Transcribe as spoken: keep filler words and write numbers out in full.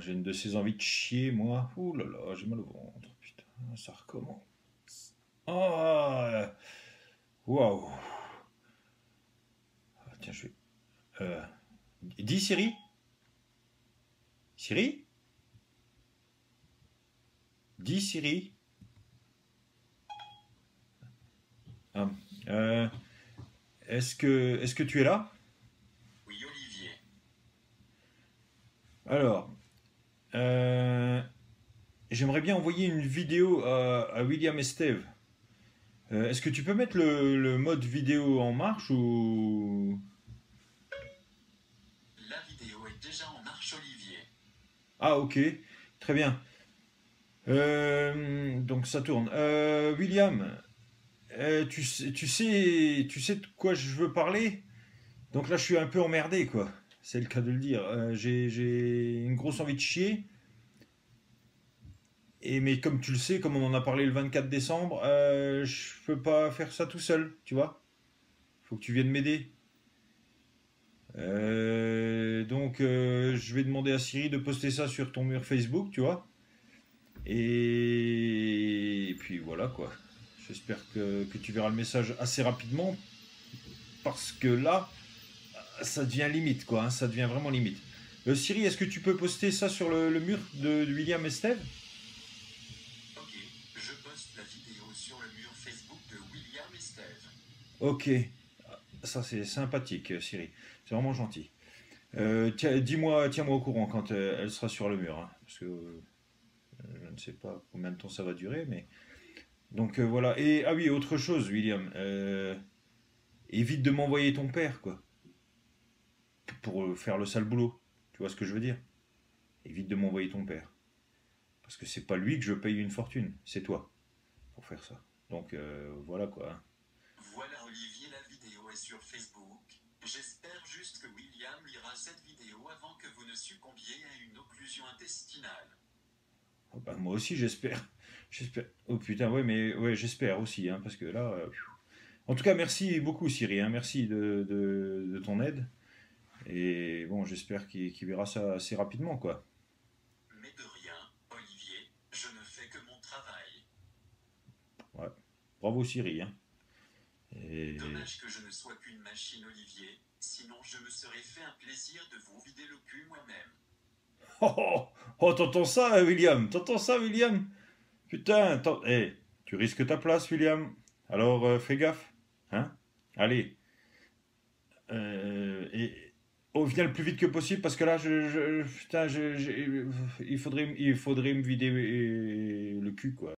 j'ai une de ces envies de chier, moi. Ouh là là, j'ai mal au ventre. Putain, ça recommence. Oh, waouh. Ah, tiens, je vais. Euh, dis Siri. Siri. Dis Siri. Ah, euh, est-ce que, est-ce que tu es là? Oui, Olivier. Alors, euh, j'aimerais bien envoyer une vidéo à, à William et Steve. Euh, est-ce que tu peux mettre le, le mode vidéo en marche ou... La vidéo est déjà en marche, Olivier. Ah, ok, très bien. Euh, donc ça tourne. Euh, William, euh, tu, sais, tu sais, tu sais de quoi je veux parler? Donc là, je suis un peu emmerdé, quoi. C'est le cas de le dire. Euh, j'ai, j'ai une grosse envie de chier. Et mais comme tu le sais, comme on en a parlé le vingt-quatre décembre, euh, je peux pas faire ça tout seul, tu vois. Faut que tu viennes m'aider. Euh, donc, euh, je vais demander à Siri de poster ça sur ton mur Facebook, tu vois. Et, et puis voilà quoi. J'espère que, que tu verras le message assez rapidement parce que là, ça devient limite quoi. Hein, ça devient vraiment limite. Euh, Siri, est-ce que tu peux poster ça sur le, le mur de, de William et Steve? Ok, je poste la vidéo sur le mur Facebook de William et Steve. Ok, ça c'est sympathique, Siri. C'est vraiment gentil. Euh, tiens, dis-moi, tiens-moi au courant quand euh, elle sera sur le mur, hein, parce que euh, je ne sais pas combien de temps ça va durer, mais donc euh, voilà. Et ah oui, autre chose, William. Euh, évite de m'envoyer ton père, quoi, pour euh, faire le sale boulot. Tu vois ce que je veux dire? Évite de m'envoyer ton père, parce que c'est pas lui que je paye une fortune, c'est toi pour faire ça. Donc euh, voilà quoi. Hein. Voilà, Olivier, la vidéo est sur Facebook. J'espère juste que William lira cette vidéo avant que vous ne succombiez à une occlusion intestinale. Oh, bah, moi aussi j'espère. J'espère. Oh putain, ouais, mais ouais, j'espère aussi, hein, parce que là. euh, En tout cas, merci beaucoup, Siri. Hein, merci de, de, de ton aide. Et bon, j'espère qu'il qu'il verra ça assez rapidement, quoi. Mais de rien, Olivier, je ne fais que mon travail. Ouais. Bravo, Siri. Hein. Et... Dommage que je ne sois qu'une machine, Olivier, sinon je me serais fait un plaisir de vous vider le cul moi-même. Oh, oh, oh, t'entends ça, William? T'entends ça, William? Putain, t'en- eh, tu risques ta place, William. Alors, euh, fais gaffe. Hein? Allez. Euh, et... Oh, viens le plus vite que possible parce que là, je, je- putain, je- je- il faudrait, il faudrait me vider euh, le cul, quoi.